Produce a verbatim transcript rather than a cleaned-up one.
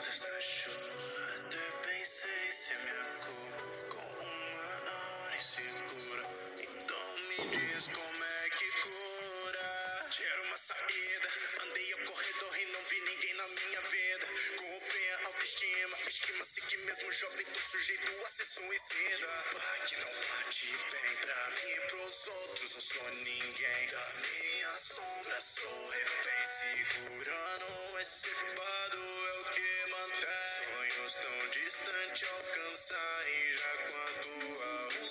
ondas na chuva. Até pensei se me culpa com uma hora insegura. Então me diz como é que cura. Quero uma saída. Andei ao corredor e não vi ninguém na minha vida. Com o pé a autoestima. Estima-se que mesmo jovem tô sujeito a ser suicida. E o pai que não bate bem pra mim e pros outros não sou ninguém. Da minha sombra sou refém. Segurando esse fado é o que mantém sonhos tão distantes alcançar. E já quando a